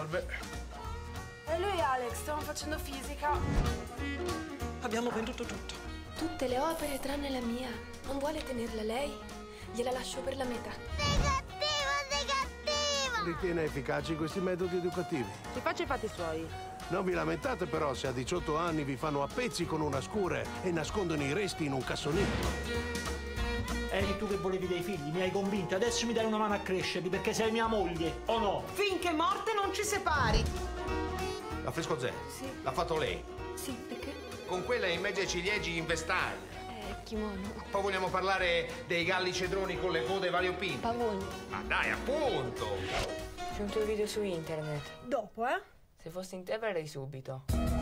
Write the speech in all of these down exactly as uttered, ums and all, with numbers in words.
Salve. E lui e Alex stavano facendo fisica. Abbiamo venduto tutto. Tutte le opere tranne la mia. Non vuole tenerla lei? Gliela lascio per la metà. Sei cattivo, sei cattivo! Ritiene efficaci questi metodi educativi? Si faccia i fatti suoi. Non vi lamentate però se a diciotto anni vi fanno a pezzi con una scure e nascondono i resti in un cassonetto. Eri tu che volevi dei figli, mi hai convinto. Adesso mi dai una mano a crescerli perché sei mia moglie, o no? Finché morte non ci separi. L'affresco Zè? Sì. L'ha fatto lei? Sì, perché? Con quella in mezzo ai ciliegi in vestaglia. Eh, kimono. Poi vogliamo parlare dei galli cedroni con le code variopinte. Pavoni. Ma dai, appunto! C'è un tuo video su internet. Dopo, eh? Se fossi in te verrei subito.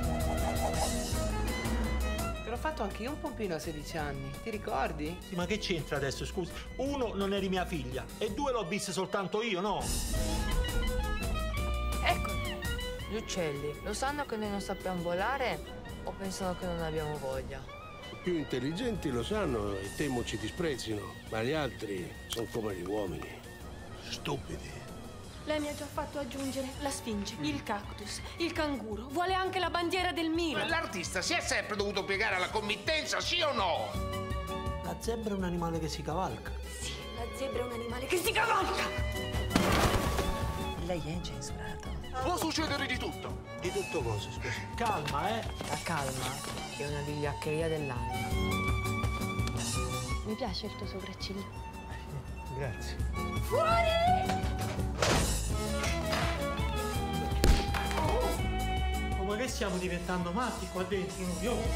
Te l'ho fatto anche io un pompino a sedici anni, ti ricordi? Sì, ma che c'entra adesso, scusa? Uno, non eri mia figlia, e due, l'ho vista soltanto io, no? Eccoli! Gli uccelli lo sanno che noi non sappiamo volare o pensano che non abbiamo voglia? I più intelligenti lo sanno e temo ci disprezzino, ma gli altri sono come gli uomini. Stupidi. Lei mi ha già fatto aggiungere la sfinge, il cactus, il canguro. Vuole anche la bandiera del Milan. L'artista si è sempre dovuto piegare alla committenza, sì o no? La zebra è un animale che si cavalca. Sì, la zebra è un animale che si cavalca. Lei è incensurato. Può succedere di tutto. Di tutto cosa, scusa? Calma, eh? La calma è una vigliaccheria dell'anima. Mi piace il tuo sopracciglio. Grazie. Fuori! Come che stiamo diventando matti qua dentro, noi? Oh.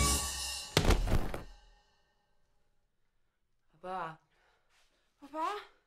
Papà? Papà?